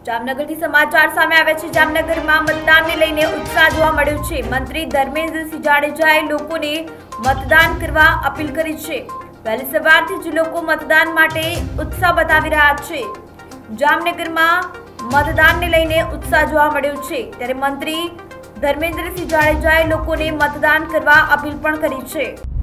જામનગરથી સમાચાર સામે આવ્યા છે। જામનગરમાં મતદાનને લઈને ઉત્સાહ જોવા મળ્યો છે। મંત્રી ધર્મેન્દ્રસિંહ જાડેજાએ લોકોને મતદાન કરવા અપીલ કરી છે। વહેલી સવારથી જ લોકો મતદાન માટે ઉત્સાહ બતાવી રહ્યા છે। જામનગરમાં મતદાનને લઈને ઉત્સાહ જોવા મળ્યો છે, ત્યારે મંત્રી ધર્મેન્દ્રસિંહ જાડેજાએ લોકોને મતદાન કરવા અપીલ પણ કરી છે।